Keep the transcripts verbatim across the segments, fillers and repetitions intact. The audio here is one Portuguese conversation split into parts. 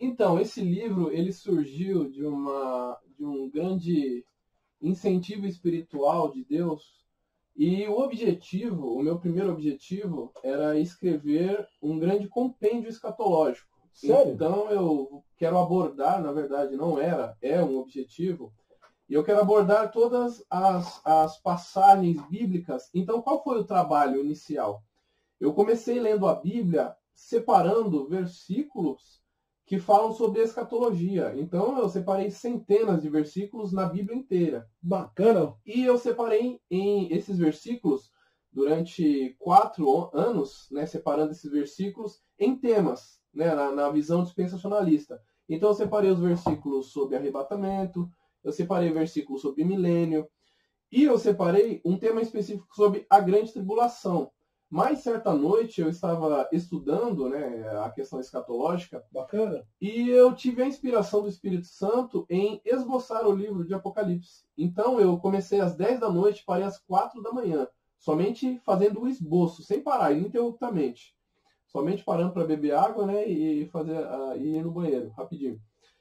Então, esse livro, ele surgiu de, uma, de um grande incentivo espiritual de Deus. E o objetivo, o meu primeiro objetivo, era escrever um grande compêndio escatológico. Sério? Então eu quero abordar, na verdade não era, é um objetivo, e eu quero abordar todas as, as passagens bíblicas. Então qual foi o trabalho inicial? Eu comecei lendo a Bíblia, separando versículos que falam sobre escatologia. Então eu separei centenas de versículos na Bíblia inteira. Bacana. E eu separei em esses versículos durante quatro anos, né, separando esses versículos em temas, né, na, na visão dispensacionalista. Então eu separei os versículos sobre arrebatamento, eu separei versículos sobre milênio, e eu separei um tema específico sobre a grande tribulação. Mas certa noite eu estava estudando, né, a questão escatológica. Bacana. E eu tive a inspiração do Espírito Santo em esboçar o livro de Apocalipse. Então eu comecei às dez da noite, parei às quatro da manhã, somente fazendo o esboço, sem parar, ininterruptamente. Somente parando para beber água, né, e fazer uh, e ir no banheiro, rapidinho.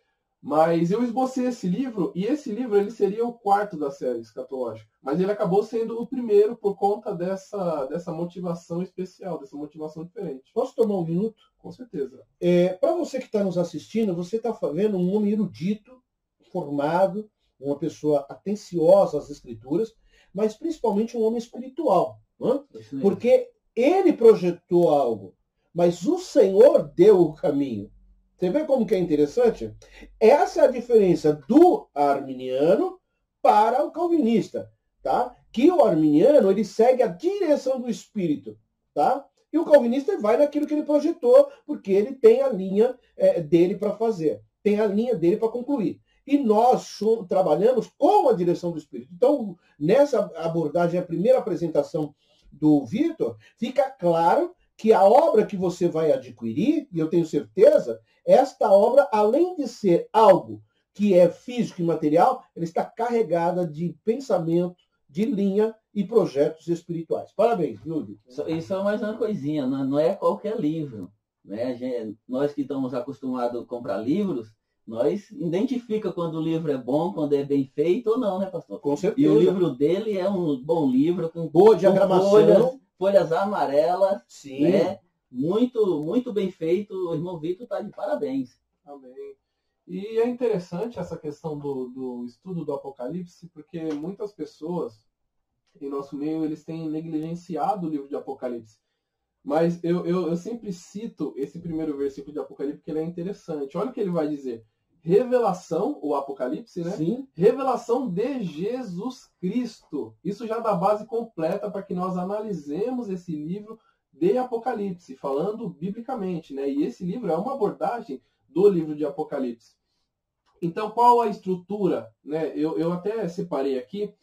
Mas eu esbocei esse livro, e esse livro ele seria o quarto da série escatológica. Mas ele acabou sendo o primeiro por conta dessa, dessa motivação especial, dessa motivação diferente. Posso tomar um minuto? Com certeza. É, para você que está nos assistindo, você está vendo um homem erudito, formado, uma pessoa atenciosa às escrituras, mas principalmente um homem espiritual. Né? Porque ele projetou algo, mas o Senhor deu o caminho. Você vê como que é interessante? Essa é a diferença do arminiano para o calvinista, tá? Que o arminiano, ele segue a direção do Espírito, tá? E o calvinista vai naquilo que ele projetou, porque ele tem a linha é, dele para fazer, tem a linha dele para concluir. E nós trabalhamos com a direção do Espírito. Então, nessa abordagem, a primeira apresentação do Vitor, fica claro que a obra que você vai adquirir, e eu tenho certeza, esta obra, além de ser algo que é físico e material, ela está carregada de pensamento, de linha e projetos espirituais. Parabéns, Júlio. E só mais uma coisinha, não é qualquer livro. Né? Gente, nós que estamos acostumados a comprar livros, nós identifica quando o livro é bom, quando é bem feito ou não, né, pastor? Com certeza. E o livro dele é um bom livro, com boa diagramação, com folhas, folhas amarelas. Sim. Né? Muito, muito bem feito. O irmão Vitor está de parabéns. Amém. E é interessante essa questão do, do estudo do Apocalipse, porque muitas pessoas em nosso meio eles têm negligenciado o livro de Apocalipse. Mas eu, eu, eu sempre cito esse primeiro versículo de Apocalipse, porque ele é interessante. Olha o que ele vai dizer. Revelação, o Apocalipse, né? Sim. Revelação de Jesus Cristo. Isso já dá base completa para que nós analisemos esse livro de Apocalipse, falando biblicamente, né? E esse livro é uma abordagem do livro de Apocalipse. Então, qual a estrutura? Né? Eu, eu até separei aqui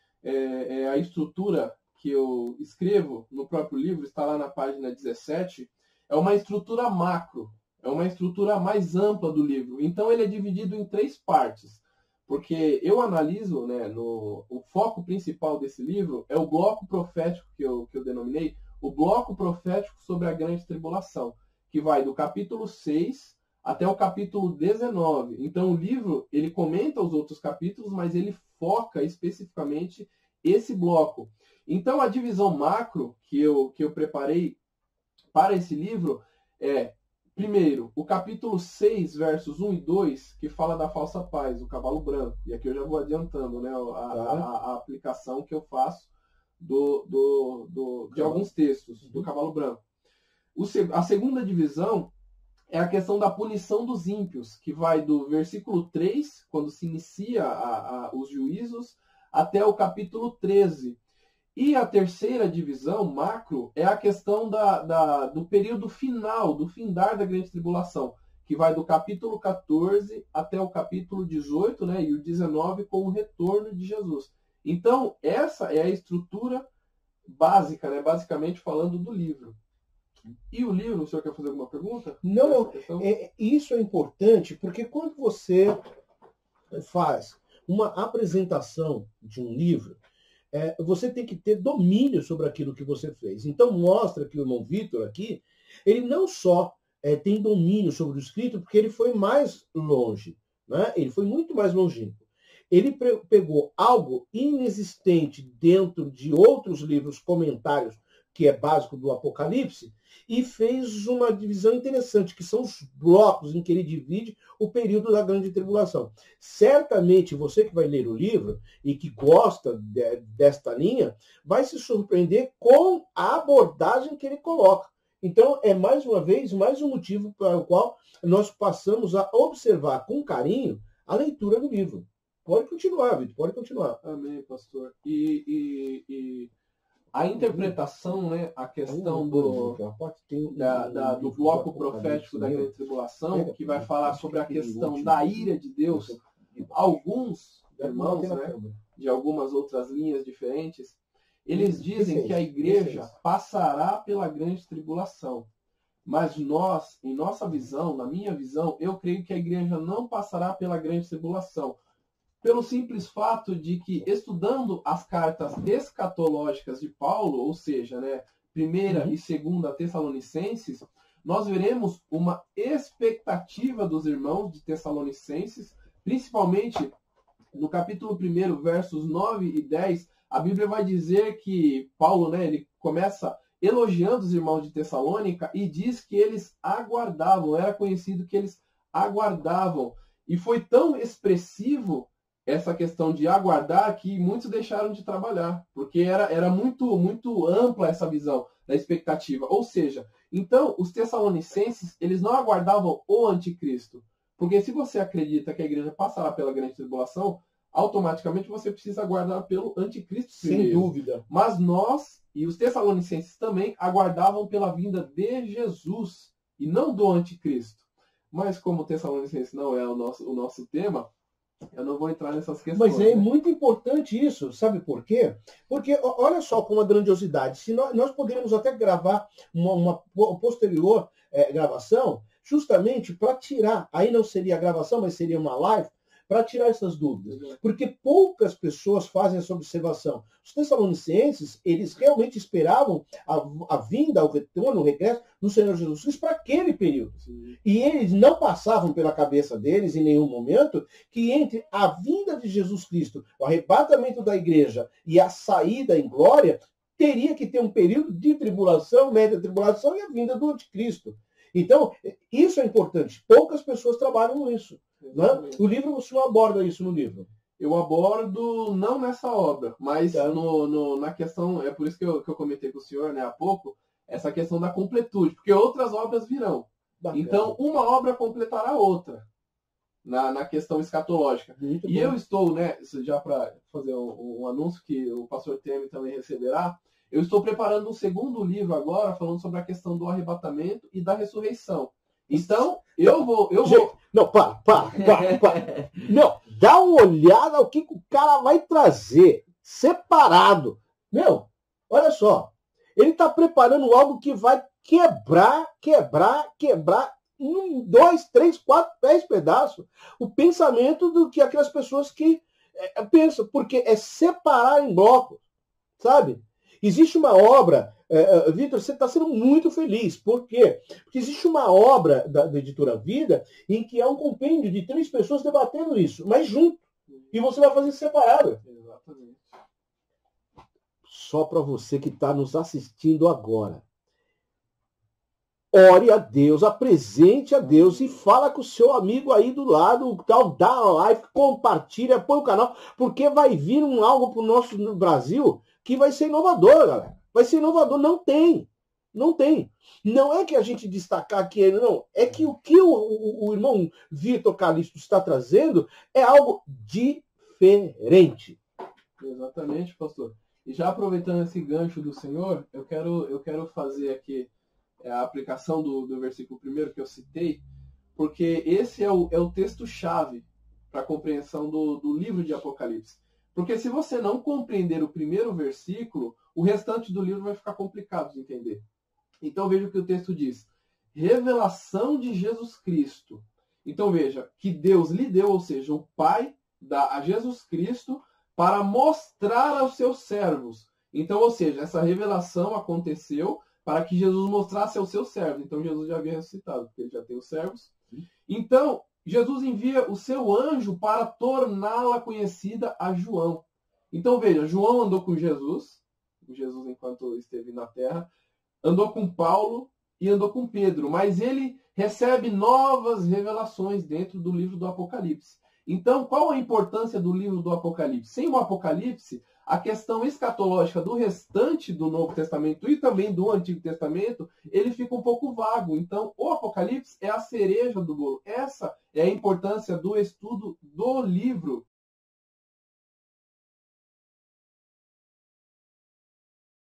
é, é a estrutura que eu escrevo no próprio livro, está lá na página dezessete, é uma estrutura macro, é uma estrutura mais ampla do livro. Então, ele é dividido em três partes, porque eu analiso, né, no, o foco principal desse livro é o bloco profético que eu, que eu denominei, o bloco profético sobre a grande tribulação, que vai do capítulo seis até o capítulo dezenove. Então o livro, ele comenta os outros capítulos, mas ele foca especificamente esse bloco. Então a divisão macro que eu, que eu preparei para esse livro é, primeiro, o capítulo seis, versos um e dois, que fala da falsa paz, o cavalo branco. E aqui eu já vou adiantando, né, a, a, a aplicação que eu faço do, do, do, de alguns textos do cavalo branco. O, a segunda divisão é a questão da punição dos ímpios, que vai do versículo três, quando se inicia a, a, os juízos, até o capítulo treze. E a terceira divisão, macro, é a questão da, da, do período final, do findar da grande tribulação, que vai do capítulo quatorze até o capítulo dezoito, né, e o dezenove com o retorno de Jesus. Então, essa é a estrutura básica, né, basicamente falando do livro. E o livro, o senhor quer fazer alguma pergunta? Não, é, isso é importante, porque quando você faz uma apresentação de um livro, é, você tem que ter domínio sobre aquilo que você fez. Então mostra que o irmão Vitor aqui, ele não só é, tem domínio sobre o escrito porque ele foi mais longe, né? Ele foi muito mais longínquo. Ele pegou algo inexistente dentro de outros livros, comentários, que é básico do Apocalipse, e fez uma divisão interessante, que são os blocos em que ele divide o período da grande tribulação. Certamente você que vai ler o livro e que gosta de, desta linha, vai se surpreender com a abordagem que ele coloca. Então, é mais uma vez, mais um motivo para o qual nós passamos a observar com carinho a leitura do livro. Pode continuar, Vitor, pode continuar. Amém, pastor. E, e, e a interpretação, né, a questão do, da, da, do bloco profético da grande tribulação, que vai falar sobre a questão da ira de Deus, alguns irmãos, né, de algumas outras linhas diferentes, eles dizem que a igreja passará pela grande tribulação. Mas nós, em nossa visão, na minha visão, eu creio que a igreja não passará pela grande tribulação. Pelo simples fato de que, estudando as cartas escatológicas de Paulo, ou seja, né, primeira uhum. e segunda Tessalonicenses, nós veremos uma expectativa dos irmãos de Tessalonicenses, principalmente no capítulo um, versos nove e dez, a Bíblia vai dizer que Paulo, né, ele começa elogiando os irmãos de Tessalônica e diz que eles aguardavam, era conhecido que eles aguardavam. E foi tão expressivo essa questão de aguardar que muitos deixaram de trabalhar, porque era, era muito, muito ampla essa visão da expectativa. Ou seja, então os tessalonicenses, eles não aguardavam o anticristo, porque se você acredita que a igreja passará pela grande tribulação, automaticamente você precisa aguardar pelo anticristo primeiro. Sem dúvida. Mas nós, e os tessalonicenses também, aguardavam pela vinda de Jesus, e não do anticristo. Mas como o tessalonicense não é o nosso, o nosso tema, eu não vou entrar nessas questões. Mas é né? muito importante isso, sabe por quê? Porque olha só como a grandiosidade. Se nós, nós poderíamos até gravar uma, uma posterior é, gravação, justamente para tirar, aí não seria a gravação, mas seria uma live, para tirar essas dúvidas. Porque poucas pessoas fazem essa observação. Os tessalonicenses, eles realmente esperavam a, a vinda, o retorno, o regresso do Senhor Jesus Cristo para aquele período. Sim. E eles não passavam pela cabeça deles, em nenhum momento, que entre a vinda de Jesus Cristo, o arrebatamento da igreja e a saída em glória, teria que ter um período de tribulação, média tribulação e a vinda do anticristo. Então, isso é importante. Poucas pessoas trabalham isso. Né? O livro, você não aborda isso no livro? Eu abordo, não nessa obra, mas é. no, no, na questão, é por isso que eu, que eu comentei com o senhor né, há pouco, essa questão da completude, porque outras obras virão. Bacana. Então, uma obra completará a outra, na, na questão escatológica. Muito e bom. Eu estou, né, já para fazer um, um anúncio que o pastor Temer também receberá, eu estou preparando um segundo livro agora, falando sobre a questão do arrebatamento e da ressurreição. Então, eu vou... Eu Gente, vou... Não, para, para, para, para. Não, dá uma olhada ao que, que o cara vai trazer, separado. Meu, olha só. Ele está preparando algo que vai quebrar, quebrar, quebrar, em dois, três, quatro, dez pedaços, o pensamento do que aquelas pessoas que é, pensam, porque é separar em blocos, sabe? Existe uma obra... Uh, Vitor, você está sendo muito feliz. Por quê? Porque existe uma obra da, da Editora Vida em que há um compêndio de três pessoas debatendo isso, mas junto. E você vai fazer separado. Exatamente. Só para você que está nos assistindo agora. Ore a Deus, apresente a Deus e fala com o seu amigo aí do lado, tal, dá uma live, compartilha, põe o canal, porque vai vir um algo para o nosso Brasil que vai ser inovador, galera. Vai ser inovador. Não tem. Não tem. Não é que a gente destacar aqui, não. É que o que o, o, o irmão Vitor Calixto está trazendo é algo diferente. Exatamente, pastor. E já aproveitando esse gancho do Senhor, eu quero, eu quero fazer aqui a aplicação do, do versículo primeiro que eu citei, porque esse é o, é o texto-chave para a compreensão do, do livro de Apocalipse. Porque se você não compreender o primeiro versículo, o restante do livro vai ficar complicado de entender. Então veja o que o texto diz. Revelação de Jesus Cristo. Então veja, que Deus lhe deu, ou seja, o Pai dá a Jesus Cristo para mostrar aos seus servos. Então, ou seja, essa revelação aconteceu para que Jesus mostrasse aos seus servos. Então Jesus já havia ressuscitado, porque ele já tem os servos. Então, Jesus envia o seu anjo para torná-la conhecida a João. Então veja, João andou com Jesus, Jesus enquanto esteve na terra, andou com Paulo e andou com Pedro, mas ele recebe novas revelações dentro do livro do Apocalipse. Então, qual a importância do livro do Apocalipse? Sem o Apocalipse, a questão escatológica do restante do Novo Testamento e também do Antigo Testamento, ele fica um pouco vago. Então, o Apocalipse é a cereja do bolo. Essa é a importância do estudo do livro